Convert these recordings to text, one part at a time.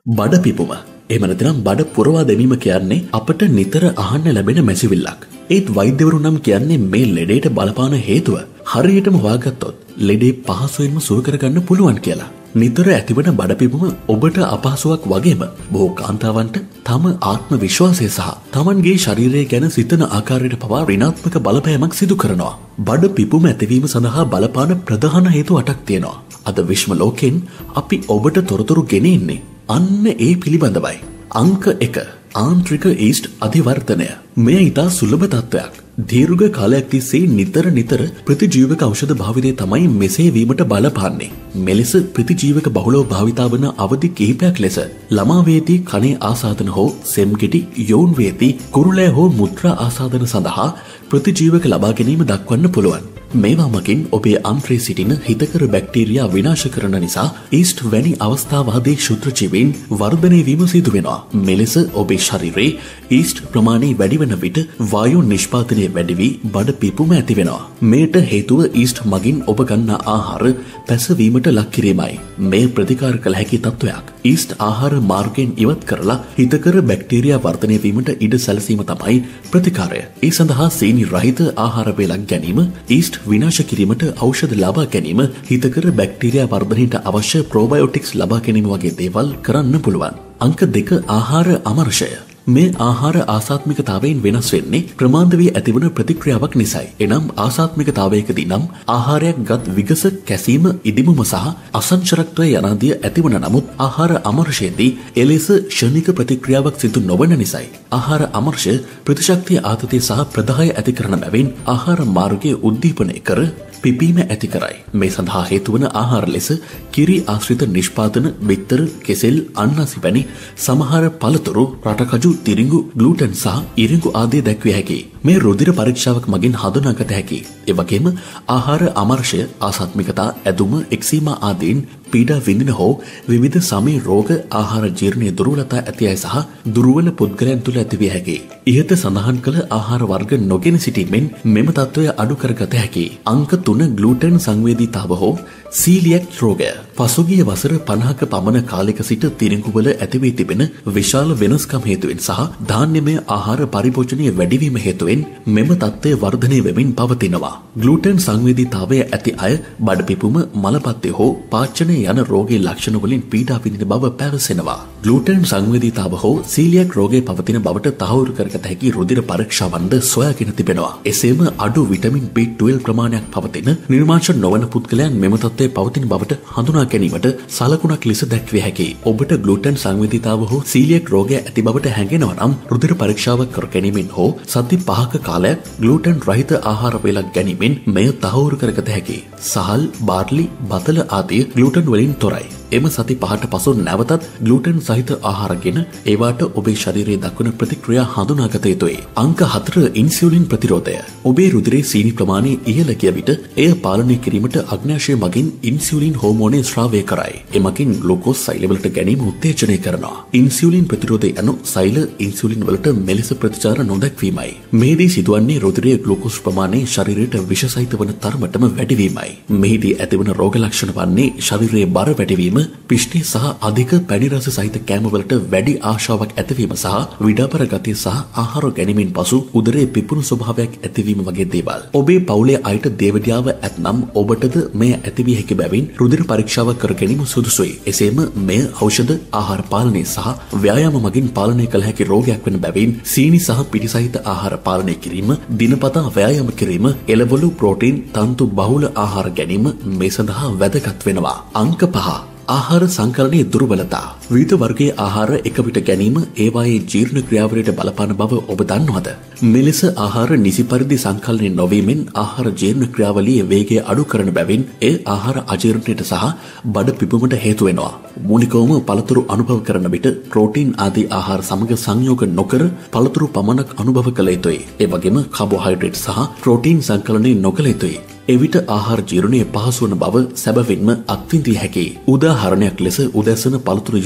බඩ පිපුම එහෙම නැත්නම් බඩ පුරවා දැමීම කියන්නේ අපට නිතර අහන්න ලැබෙන මැසිවිල්ලක්. ඒත් වෛද්‍යවරු නම් කියන්නේ මේ ලෙඩේට බලපාන හේතුව හරියටම හොයාගත්තොත් ලෙඩේ පහසුවෙන්ම සුව කරගන්න පුළුවන් කියලා. නිතර ඇතිවන බඩ පිපුම ඔබට අපහසුයක් වගේම බොහෝ කාන්තාවන්ට තම ආත්ම විශ්වාසය සහ තමන්ගේ ශරීරය ගැන සිතන ආකාරයට පවා ඍණාත්මක බලපෑමක් සිදු කරනවා. බඩ පිපුම ඇතිවීම සඳහා බලපාන ප්‍රධාන හේතු 8ක් තියෙනවා. අද විශ්ව ලෝකෙන් අපි ඔබට තොරතුරු ගෙනෙන්නේ අන්න ඒ පිළිබඳවයි. අංක 1 ආන්ත්‍රික ඊස්ට් අධිවර්ධනය. මෙය ඉතා සුලභ තත්ත්වයක්. දීර්ඝ කාලයක් තිස්සේ නිතර ප්‍රතිජීවක ඖෂධ භාවිතය තමයි මෙසේ වීමට බලපාන්නේ. මෙලෙස ප්‍රතිජීවක බහුලව භාවිතා වන අවධි කිහිපයක් ලෙස ළමා වේදී කනේ ආසාදන හෝ සෙම්ගෙඩි යෝන් වේදී කුරුලෑ හෝ මුත්‍රා ආසාදන සඳහා ප්‍රතිජීවක ලබා ගැනීම දක්වන්න පුළුවන්. මේවා මගින් ඔබේ අන්ත්‍රයේ සිටින හිතකර බැක්ටීරියා විනාශ කරන නිසා ඊස්ට් වැනි අවස්ථාවාදී ක්ෂුද්‍රජීවීන් වර්ධනය වීම සිදු වෙනවා. මෙලෙස ඔබේ ශරීරයේ ඊස්ට් ප්‍රමාණය වැඩි වන විට වායු නිෂ්පාදනය වැඩි වී බඩ පිපුම ඇති වෙනවා. මේට හේතුව ඊස්ට් මගින් ඔබ ගන්නා ආහාර පැසවීමට ලක් කිරීමයි. මේ ප්‍රතිකාර කළ හැකි තත්ත්වයක්. ඊස්ට් ආහාර මාර්ගයෙන් ඉවත් කරලා හිතකර බැක්ටීරියා වර්ධනය වීමට ඉඩ සැලසීම තමයි ප්‍රතිකාරය. ඒ සඳහා සීනි රහිත ආහාර වේලක් ගැනීම, ඊස්ට් විනාශ කිරීමට ඖෂධ ලබා ගැනීම, හිතකර බැක්ටීරියා වර්ධනයට අවශ්‍ය ප්‍රෝබයොටික්ස් ලබා ගැනීම වගේ දේවල් කරන්න පුළුවන්. අංක 2 ආහාර අමර්ෂය. මේ ආහාර ආසාත්මිකතාවයෙන් වෙනස් වෙන්නේ ප්‍රමාද වී ඇතිවන ප්‍රතික්‍රියාවක් නිසායි. එනම් ආසාත්මිකතාවයකදී නම් ආහාරයක් ගත් විගස කැසීම, ඉදිමුම සහ අසංචරත්වය යනාදිය ඇතිවන නමුත් ආහාර අමර්ෂයේදී එලෙස ක්ෂණික ප්‍රතික්‍රියාවක් සිදු නොවන නිසායි. ආහාර අමර්ෂය ප්‍රතිශක්තිය ආතතිය සහ ප්‍රදාහය ඇති කරන බැවින් ආහාර මාර්ගයේ උද්දීපනය කර පිපීම ඇති කරයි. මේ සඳහා හේතු වන ආහාර ලෙස කිරි ආශ්‍රිත නිෂ්පාදන, බිත්තර, කෙසෙල්, අන්නසි වැනි සමහර පළතුරු, රටකජු, තිරිඟු, ග්ලූටන් සහ ඉරිඟු ආදී දැක්විය හැකියි. මේ රුධිර පරීක්ෂාවක් මගින් හඳුනාගත හැකියි. ඒ වගේම ආහාර අමර්ෂය, ආසාත්මිකතා, ඇදුම, එක්සීමා ආදීන් පීඩා විඳින හෝ විවිධ සමී රෝග, ආහාර ජීර්ණයේ දුර්වලතා ඇති අය සහ දුර්වල පුද්ගලයන් තුළ ඇතිවිය හැකියි. ඉහත සඳහන් කළ ආහාර වර්ග නොගෙන සිටීමෙන් මෙම තත්ත්වය අඩු කරගත හැකියි. අංක 3 ග්ලූටන් සංවේදීතාව හෝ සීලියැක් රෝගය. පසුගිය වසර 50ක පමණ කාලයක සිට තිරිඟුවල ඇති වී තිබෙන විශාල වෙනස්කම් හේතුවෙන් සහ ධාන්‍යමය ආහාර පරිභෝජනයේ වැඩිවීම හේතුවෙන් මෙම තත්ත්වය වර්ධනය වෙමින් පවතිනවා. ග්ලූටන් සංවේදීතාවය ඇති අය බඩ පිපුම, මලපත්‍ය හෝ පාචනය යන රෝගී ලක්ෂණ වලින් පීඩා විඳින බව පැවසෙනවා. ග්ලූටන් සංවේදීතාව හෝ සීලියැක් රෝගය පවතින බවට තහවුරු කරගත හැකි රුධිර පරීක්ෂාවන්ද සොයාගෙන තිබෙනවා. එසේම අඩු විටමින් B12 ප්‍රමාණයක් පවතින නිර්මාංශ නොවන පුද්ගලයන් මෙම තත්ත්වයේ පවතින බවට හඳුනා ගැනීමට සලකුණක් ලෙස දැක්විය හැකියි. ඔබට ග්ලූටන් සංවේදීතාව හෝ සීලියැක් රෝගය ඇති බවට හැඟෙනවා නම් රුධිර පරීක්ෂාවක් කර ගැනීමෙන් හෝ සති 5ක කාලයක් ග්ලූටන් රහිත ආහාර වේලක් ගැනීමෙන් මෙය තහවුරු කරගත හැකියි. සහල්, බාර්ලි, බතල ආදී ග්ලූටන් වලින් තොරයි. එම සති 5ට පසු නැවතත් ග්ලූටන් සහිත ආහාරගෙන ඒවාට ඔබේ ශරීරයේ දක්වන ප්‍රතික්‍රියා හඳුනාගත යුතුයි. අංක 4 ඉන්සියුලින් ප්‍රතිරෝධය. ඔබේ රුධිරයේ සීනි ප්‍රමාණය ඉහළ ගිය විට එය පාලනය කිරීමට අග්න්‍යාශය මගින් ඉන්සියුලින් හෝමෝනය ස්‍රාවය කරයි. එමගින් ග්ලූකෝස් සෛලවලට ගැනීම උත්තේජනය කරනවා. ඉන්සියුලින් ප්‍රතිරෝධය යනු සෛල ඉන්සියුලින් වලට මෙලෙස ප්‍රතිචාර නොදැක්වීමයි. මෙහිදී සිදුවන්නේ රුධිරයේ ග්ලූකෝස් ප්‍රමාණය ශරීරයට විෂසහිත වන තරමටම වැඩිවීමයි. මෙහිදී ඇතිවන රෝග ලක්ෂණ වන්නේ ශරීරයේ බර වැඩිවීම, පිෂ්ටි සහ අධික පැණි රස සහිත කෑම වලට වැඩි ආශාවක් ඇතිවීම සහ විඩාපර ගතිය සහ ආහාර ගැනීමෙන් පසු උදරයේ පිපුණු ස්වභාවයක් ඇතිවීම වගේ දේවල්. ඔබේ පවුලේ අයට දේවඩියාව ඇතනම් ඔබටද මෙය ඇතිවිය හැකි බැවින් රුධිර පරීක්ෂාවක් කර ගැනීම සුදුසුයි. එසේම මෙය ඖෂධ, ආහාර පාලනය සහ ව්‍යායාම මගින් පාලනය කළ හැකි රෝගයක් වන බැවින් සීනි සහ පිටි සහිත ආහාර පාලනය කිරීම, දිනපතා ව්‍යායාම කිරීම, එළවලු, ප්‍රෝටීන්, තන්තු බහුල ආහාර ගැනීම මේ සඳහා වැදගත් වෙනවා. අංක 5 ආහාර සංකලනයේ දුර්වලතා. විවිධ වර්ගයේ ආහාර එක විට ගැනීම ඒවායේ ජීර්ණ ක්‍රියාවලියට බලපාන බව ඔබ දන්නවද? මෙලෙස ආහාර නිසි පරිදි සංකලනය නොවීමෙන් ආහාර ජීර්ණ ක්‍රියාවලියේ වේගය අඩු කරන බැවින් ඒ ආහාර අජීර්ණයට සහ බඩ පිපුමට හේතු වෙනවා. මූලිකවම පළතුරු අනුභව කරන විට ප්‍රෝටීන් ආදී ආහාර සමග සංයෝග නොකර පළතුරු පමණක් අනුභව කළ යුතුයි. ඒ වගේම කාබෝහයිඩ්‍රේට් සහ ප්‍රෝටීන් සංකලනය නොකළ යුතුයි. එවිට ආහාර ජීර්ණය පහසු වන බව සැබවින්ම අත්විඳිය හැකියි. උදාහරණයක් ලෙස උදැසන පළතුරු යුෂ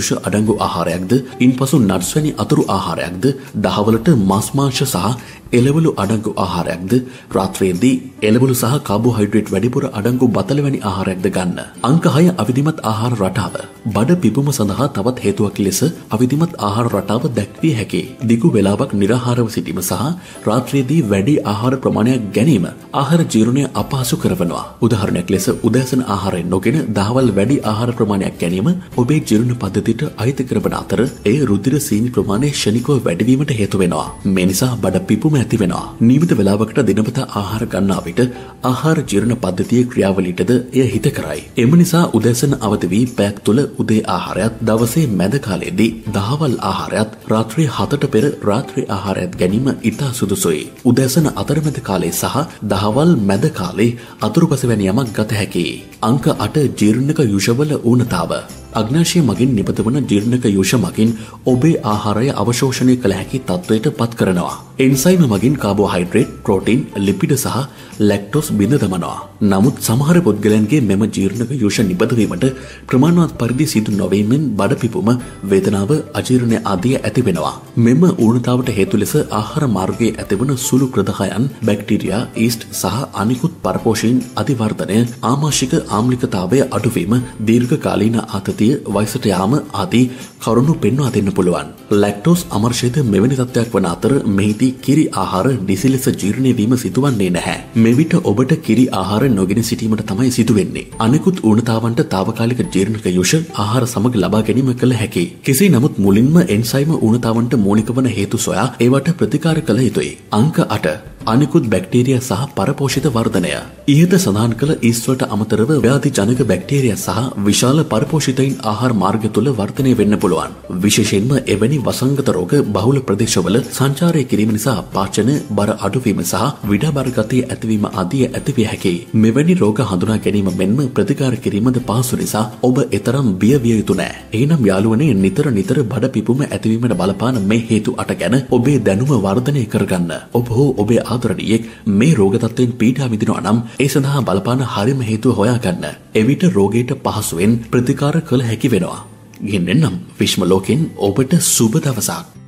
යොෂ අඩංගු ආහාරයක්ද, ඉන්පසු නට්ස් වැනි අතුරු ආහාරයක්ද, දහවලට මස් මාංශ සහ එළවලු අඩංගු ආහාරයක්ද, රාත්‍රියේදී එළවලු සහ කාබෝහයිඩ්‍රේට් වැඩිපුර අඩංගු බතල වැනි ආහාරයක්ද ගන්න. අංක 6 අවිධිමත් ආහාර රටාව. බඩ පිපුම සඳහා තවත් හේතුවක් ලෙස අවිධිමත් ආහාර රටාව දැක්විය හැකියි. දිගු වේලාවක් නිරාහාරව සිටීම සහ රාත්‍රියේදී වැඩි ආහාර ප්‍රමාණයක් ගැනීම ආහාර ජීර්ණය අපහසු කරනවා. උදාහරණයක් ලෙස උදෑසන ආහාරය නොගෙන දහවල් වැඩි ආහාර ප්‍රමාණයක් ගැනීම ඔබේ ජීර්ණ පද්ධතියට අහිත කරන අතර ඒ රුධිර සීනි ප්‍රමාණය ක්ෂණිකව වැඩිවීමට හේතු වෙනවා. මේ නිසා බඩ පිපුම ඇති වෙනවා. නියමිත වේලාවකට දිනපතා ආහාර ගන්නා විට ආහාර ජීර්ණ පද්ධතියේ ක්‍රියාවලියටද එය හිත කරයි. එම නිසා උදෑසන අවදි වී පැයක් තුල උදේ ආහාරයත්, දවසේ මැද කාලයේදී දහවල් ආහාරයත්, රාත්‍රී 7ට පෙර රාත්‍රී ආහාරයත් ගැනීම ඉතා සුදුසුයි. උදෑසන අතරමැද කාලයේ සහ දහවල් මැද කාලයේ අතුරුපස වැනි යමක් ගත හැකියි. අංක 8 ජීර්ණක යුෂවල ඌනතාව. අග්නාශය මගින් නිපත වන ජීර්ණක යුෂ මගින් ඔබේ ආහාරය අවශෝෂණය කළ හැකි තත්ත්වයට පත් කරනවා. එන්සයිම මගින් කාබෝහයිඩ්‍රේට්, ප්‍රෝටීන්, ලිපිඩ සහ ලැක්ටෝස් බිඳ දමනවා. නමුත් සමහර පුද්ගලයන්ගේ මෙම ජීර්ණක යුෂ නිබඳ වීමට ප්‍රමාණවත් පරිදි සිදු නොවීමෙන් බඩ පිපුම, වේදනාව, අජීර්ණය ආදිය ඇති වෙනවා. මෙම ඌනතාවට හේතු ලෙස ආහාර මාර්ගයේ ඇතිවන සුළු ක්‍රදහයන්, බැක්ටීරියා, ඊස්ට් සහ අනිකුත් පරපෝෂීන් අධිවර්ධනය, ආමාශික ආම්ලිකතාවය අඩුවීම, දීර්ඝකාලීන ආතතිය, වයසට යාම ආදී කරුණු පෙන්වා දෙන්න පුළුවන්. ලැක්ටෝස් අමර්ෂයද මෙවැනි තත්ත්වයක් වන අතර මෙහිදී කිරි ආහාර නිසි ලෙස ජීර්ණය වීම සිදුවන්නේ නැහැ. මෙවිට ඔබට කිරි ආහාර නොගෙන සිටීමට තමයි සිදුවෙන්නේ. අනෙකුත් ඌනතාවන්ට తాවකාලික ජීර්ණක යුෂ ආහාර සමග ලබා ගැනීම කළ හැකියි. කෙසේ නමුත් මුලින්ම එන්සයිම ඌනතාවන්ට මූලික වන හේතු සොයා ඒවට ප්‍රතිකාර කළ යුතුයි. අංක 8 අනිකුත් බැක්ටීරියා සහ පරපෝෂිත වර්ධනය. ඉහත සඳහන් කළ ඊස්ට් වලට අමතරව ව්‍යාධි ජනක බැක්ටීරියා සහ විශාල පරපෝෂිතයින් ආහාර මාර්ග තුල වර්ධනය වෙන්න පුළුවන්. විශේෂයෙන්ම එවැනි වසංගත රෝග බහුල ප්‍රදේශවල සංචාරය කිරීම නිසා පාචන බර අඩුවීම සහ විඩාබර ගතිය ඇතිවීම ආදී ඇතිවිය හැකියි. මෙවැනි රෝග හඳුනා ගැනීම මෙන්ම ප්‍රතිකාර කිරීමද පහසු නිසා ඔබ එතරම් බිය විය යුතු නෑ. එහෙනම් යාළුවනේ, නිතර බඩ පිපුම ඇතිවීමට බලපාන මේ හේතු 8 ගැන ඔබේ දැනුම වර්ධනය කරගන්න. ඔබ හෝ ඔබේ ආදරණියෙක් මේ රෝග තත්ත්වයෙන් පීඩා විඳිනවා නම් ඒ සඳහා බලපාන හරිම හේතුව හොයාගන්න. එවිට රෝගයට පහසුවෙන් ප්‍රතිකාර කළ හැකි වෙනවා. ගෙන්නෙන්නම් විශ්ම ලෝකෙන් ඔබට සුබ දවසක්.